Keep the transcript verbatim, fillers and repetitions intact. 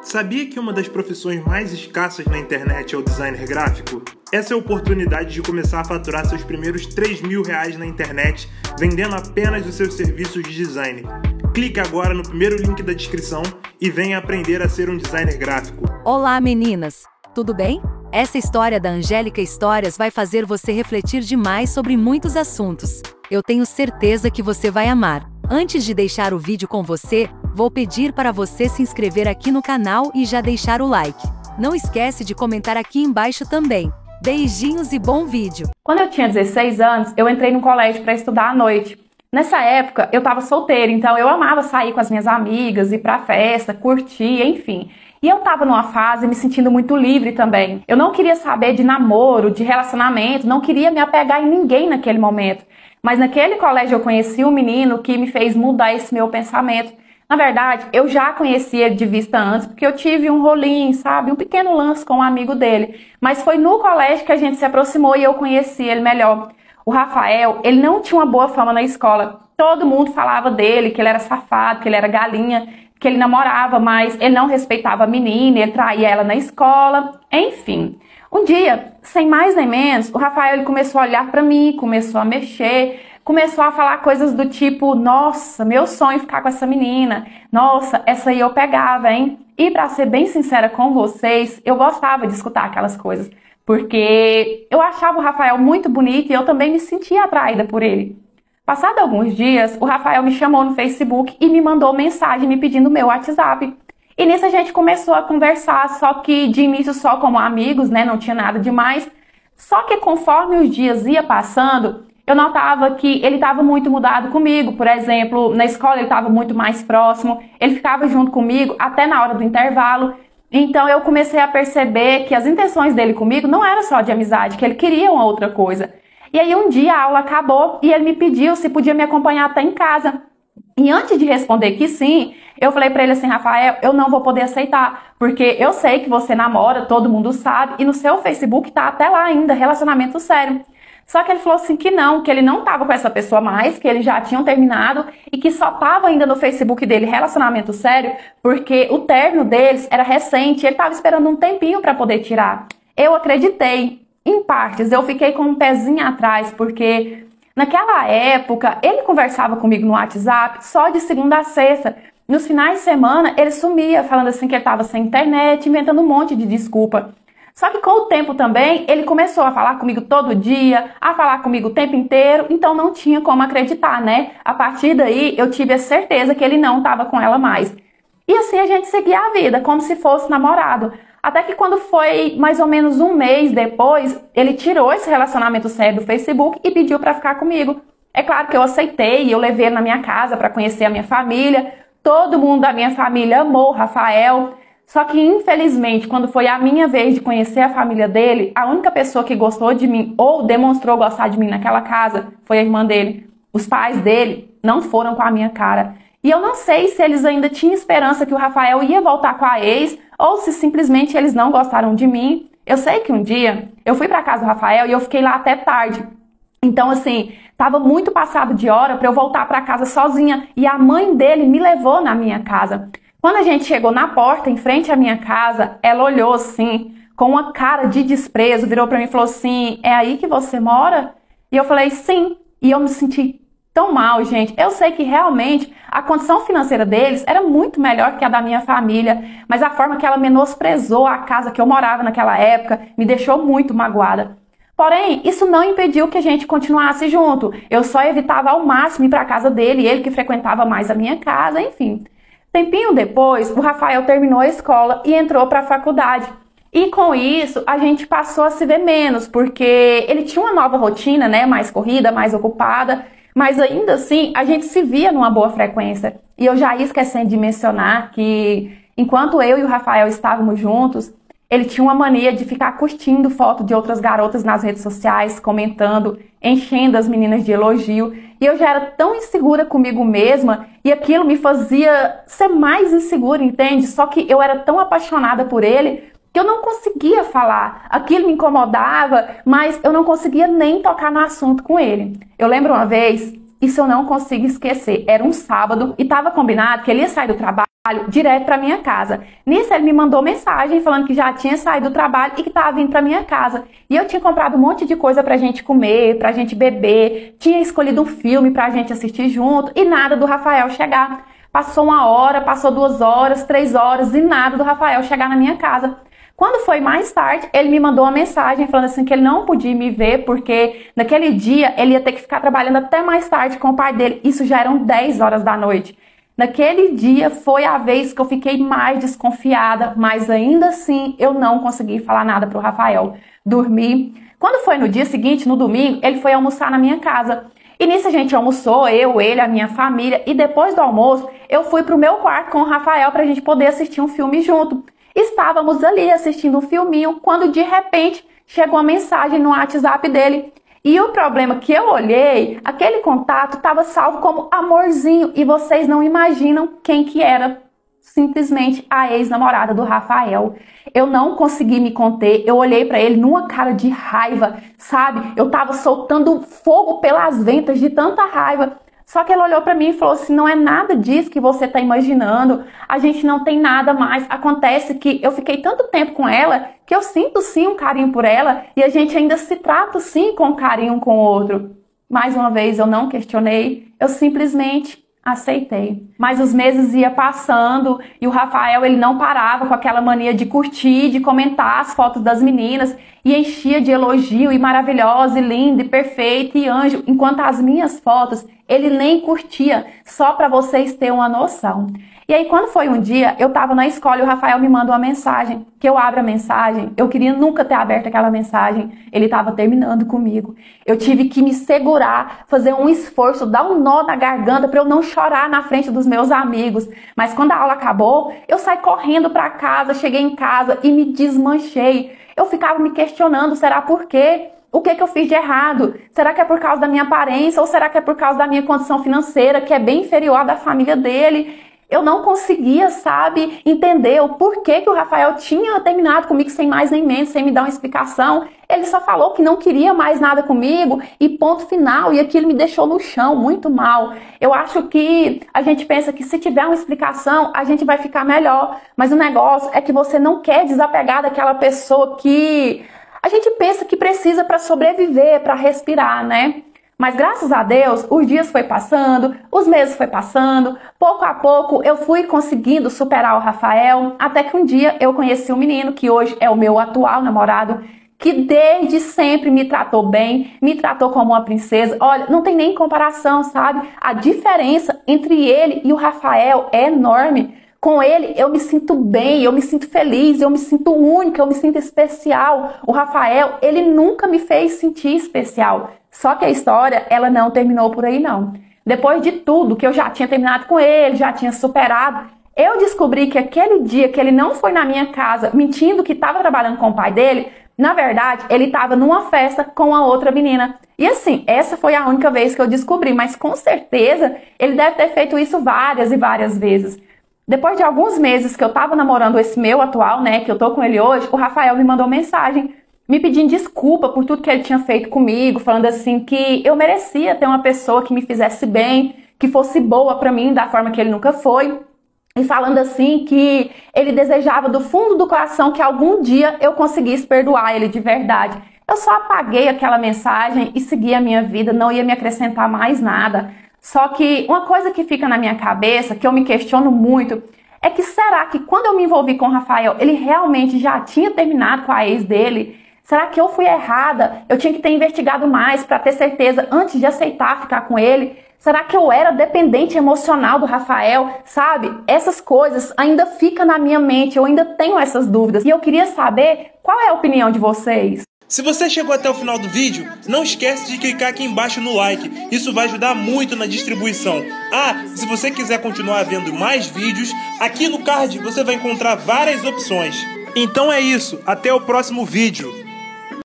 Sabia que uma das profissões mais escassas na internet é o designer gráfico? Essa é a oportunidade de começar a faturar seus primeiros três mil reais na internet vendendo apenas os seus serviços de design. Clique agora no primeiro link da descrição e venha aprender a ser um designer gráfico. Olá meninas, tudo bem? Essa história da Angélica Histórias vai fazer você refletir demais sobre muitos assuntos. Eu tenho certeza que você vai amar. Antes de deixar o vídeo com você, vou pedir para você se inscrever aqui no canal e já deixar o like. Não esquece de comentar aqui embaixo também. Beijinhos e bom vídeo! Quando eu tinha dezesseis anos, eu entrei no colégio para estudar à noite. Nessa época, eu estava solteira, então eu amava sair com as minhas amigas, ir pra festa, curtir, enfim. E eu estava numa fase me sentindo muito livre também. Eu não queria saber de namoro, de relacionamento, não queria me apegar em ninguém naquele momento. Mas naquele colégio eu conheci um menino que me fez mudar esse meu pensamento. Na verdade, eu já conhecia ele de vista antes, porque eu tive um rolinho, sabe? Um pequeno lance com um amigo dele. Mas foi no colégio que a gente se aproximou e eu conheci ele melhor. O Rafael, ele não tinha uma boa fama na escola. Todo mundo falava dele, que ele era safado, que ele era galinha, que ele namorava, mas ele não respeitava a menina, ele traía ela na escola, enfim. Um dia, sem mais nem menos, o Rafael ele começou a olhar pra mim, começou a mexer, começou a falar coisas do tipo, nossa, meu sonho é ficar com essa menina, nossa, essa aí eu pegava, hein? E pra ser bem sincera com vocês, eu gostava de escutar aquelas coisas, porque eu achava o Rafael muito bonito e eu também me sentia atraída por ele. Passado alguns dias, o Rafael me chamou no Facebook e me mandou mensagem me pedindo meu WhatsApp. E nisso a gente começou a conversar, só que de início só como amigos, né? Não tinha nada demais. Só que conforme os dias ia passando, eu notava que ele estava muito mudado comigo. Por exemplo, na escola ele estava muito mais próximo, ele ficava junto comigo até na hora do intervalo. Então eu comecei a perceber que as intenções dele comigo não eram só de amizade, que ele queria uma outra coisa. E aí um dia a aula acabou e ele me pediu se podia me acompanhar até em casa. E antes de responder que sim, eu falei pra ele assim, Rafael, eu não vou poder aceitar, porque eu sei que você namora, todo mundo sabe, e no seu Facebook tá até lá ainda, relacionamento sério. Só que ele falou assim que não, que ele não tava com essa pessoa mais, que eles já tinham terminado e que só tava ainda no Facebook dele relacionamento sério, porque o término deles era recente, ele tava esperando um tempinho pra poder tirar. Eu acreditei, em partes, eu fiquei com um pezinho atrás, porque naquela época ele conversava comigo no WhatsApp só de segunda a sexta. Nos finais de semana ele sumia, falando assim que ele estava sem internet, inventando um monte de desculpa. Só que com o tempo também ele começou a falar comigo todo dia, a falar comigo o tempo inteiro, então não tinha como acreditar, né? A partir daí eu tive a certeza que ele não estava com ela mais. E assim a gente seguia a vida, como se fosse namorado. Até que quando foi mais ou menos um mês depois, ele tirou esse relacionamento sério do Facebook e pediu para ficar comigo. É claro que eu aceitei, eu levei ele na minha casa para conhecer a minha família. Todo mundo da minha família amou o Rafael. Só que infelizmente, quando foi a minha vez de conhecer a família dele, a única pessoa que gostou de mim ou demonstrou gostar de mim naquela casa foi a irmã dele. Os pais dele não foram com a minha cara. E eu não sei se eles ainda tinham esperança que o Rafael ia voltar com a ex ou se simplesmente eles não gostaram de mim. Eu sei que um dia eu fui pra casa do Rafael e eu fiquei lá até tarde. Então, assim, tava muito passado de hora pra eu voltar pra casa sozinha e a mãe dele me levou na minha casa. Quando a gente chegou na porta, em frente à minha casa, ela olhou assim, com uma cara de desprezo, virou pra mim e falou assim, é aí que você mora? E eu falei, sim. E eu me senti tão mal, gente. Eu sei que realmente a condição financeira deles era muito melhor que a da minha família, mas a forma que ela menosprezou a casa que eu morava naquela época me deixou muito magoada. Porém, isso não impediu que a gente continuasse junto. Eu só evitava ao máximo ir para a casa dele, ele que frequentava mais a minha casa, enfim. Tempinho depois, o Rafael terminou a escola e entrou para a faculdade. E com isso, a gente passou a se ver menos, porque ele tinha uma nova rotina, né, mais corrida, mais ocupada. Mas ainda assim, a gente se via numa boa frequência. E eu já ia esquecendo de mencionar que, enquanto eu e o Rafael estávamos juntos, ele tinha uma mania de ficar curtindo foto de outras garotas nas redes sociais, comentando, enchendo as meninas de elogio. E eu já era tão insegura comigo mesma, e aquilo me fazia ser mais insegura, entende? Só que eu era tão apaixonada por ele, que eu não conseguia falar. Aquilo me incomodava, mas eu não conseguia nem tocar no assunto com ele. Eu lembro uma vez, isso eu não consigo esquecer, era um sábado e estava combinado que ele ia sair do trabalho direto para minha casa. Nisso ele me mandou mensagem falando que já tinha saído do trabalho e que estava vindo para minha casa. E eu tinha comprado um monte de coisa pra gente comer, pra gente beber, tinha escolhido um filme pra gente assistir junto e nada do Rafael chegar. Passou uma hora, passou duas horas, três horas e nada do Rafael chegar na minha casa. Quando foi mais tarde, ele me mandou uma mensagem falando assim que ele não podia me ver porque naquele dia ele ia ter que ficar trabalhando até mais tarde com o pai dele. Isso já eram dez horas da noite. Naquele dia foi a vez que eu fiquei mais desconfiada, mas ainda assim eu não consegui falar nada pro Rafael. Dormi. Quando foi no dia seguinte, no domingo, ele foi almoçar na minha casa. E nisso a gente almoçou, eu, ele, a minha família, e depois do almoço eu fui pro meu quarto com o Rafael pra gente poder assistir um filme junto. Estávamos ali assistindo um filminho quando de repente chegou uma mensagem no WhatsApp dele. E o problema que eu olhei, aquele contato estava salvo como amorzinho e vocês não imaginam quem que era. Simplesmente a ex-namorada do Rafael. Eu não consegui me conter, eu olhei pra ele numa cara de raiva, sabe? Eu tava soltando fogo pelas ventas de tanta raiva. Só que ele olhou pra mim e falou assim, não é nada disso que você tá imaginando, a gente não tem nada mais. Acontece que eu fiquei tanto tempo com ela que eu sinto sim um carinho por ela e a gente ainda se trata sim com carinho um com o outro. Mais uma vez eu não questionei, eu simplesmente aceitei. Mas os meses iam passando e o Rafael ele não parava com aquela mania de curtir, de comentar as fotos das meninas e enchia de elogio e maravilhosa, e linda, e perfeita, e anjo, enquanto as minhas fotos ele nem curtia, só para vocês terem uma noção. E aí quando foi um dia, eu tava na escola e o Rafael me manda uma mensagem, que eu abro a mensagem, eu queria nunca ter aberto aquela mensagem, ele tava terminando comigo. Eu tive que me segurar, fazer um esforço, dar um nó na garganta para eu não chorar na frente dos meus amigos. Mas quando a aula acabou, eu saí correndo para casa, cheguei em casa e me desmanchei. Eu ficava me questionando, será por quê? O que que eu fiz de errado? Será que é por causa da minha aparência ou será que é por causa da minha condição financeira, que é bem inferior à da família dele? Eu não conseguia, sabe, entender o porquê que o Rafael tinha terminado comigo sem mais nem menos, sem me dar uma explicação. Ele só falou que não queria mais nada comigo e ponto final. E aquilo me deixou no chão, muito mal. Eu acho que a gente pensa que se tiver uma explicação, a gente vai ficar melhor. Mas o negócio é que você não quer desapegar daquela pessoa que a gente pensa que precisa para sobreviver, para respirar, né? Mas graças a Deus, os dias foi passando, os meses foi passando, pouco a pouco eu fui conseguindo superar o Rafael, até que um dia eu conheci um menino que hoje é o meu atual namorado, que desde sempre me tratou bem, me tratou como uma princesa. Olha, não tem nem comparação, sabe? A diferença entre ele e o Rafael é enorme. Com ele eu me sinto bem, eu me sinto feliz, eu me sinto única, eu me sinto especial. O Rafael, ele nunca me fez sentir especial. Só que a história, ela não terminou por aí não. Depois de tudo que eu já tinha terminado com ele, já tinha superado, eu descobri que aquele dia que ele não foi na minha casa, mentindo que estava trabalhando com o pai dele, na verdade, ele estava numa festa com a outra menina. E assim, essa foi a única vez que eu descobri, mas com certeza ele deve ter feito isso várias e várias vezes. Depois de alguns meses que eu tava namorando esse meu atual, né, que eu tô com ele hoje, o Rafael me mandou mensagem me pedindo desculpa por tudo que ele tinha feito comigo, falando assim que eu merecia ter uma pessoa que me fizesse bem, que fosse boa pra mim da forma que ele nunca foi, e falando assim que ele desejava do fundo do coração que algum dia eu conseguisse perdoar ele de verdade. Eu só apaguei aquela mensagem e segui a minha vida, não ia me acrescentar mais nada. Só que uma coisa que fica na minha cabeça, que eu me questiono muito, é que será que quando eu me envolvi com o Rafael, ele realmente já tinha terminado com a ex dele? Será que eu fui errada? Eu tinha que ter investigado mais para ter certeza antes de aceitar ficar com ele? Será que eu era dependente emocional do Rafael? Sabe? Essas coisas ainda ficam na minha mente, eu ainda tenho essas dúvidas. E eu queria saber qual é a opinião de vocês. Se você chegou até o final do vídeo, não esquece de clicar aqui embaixo no like, isso vai ajudar muito na distribuição. Ah, se você quiser continuar vendo mais vídeos, aqui no card você vai encontrar várias opções. Então é isso, até o próximo vídeo.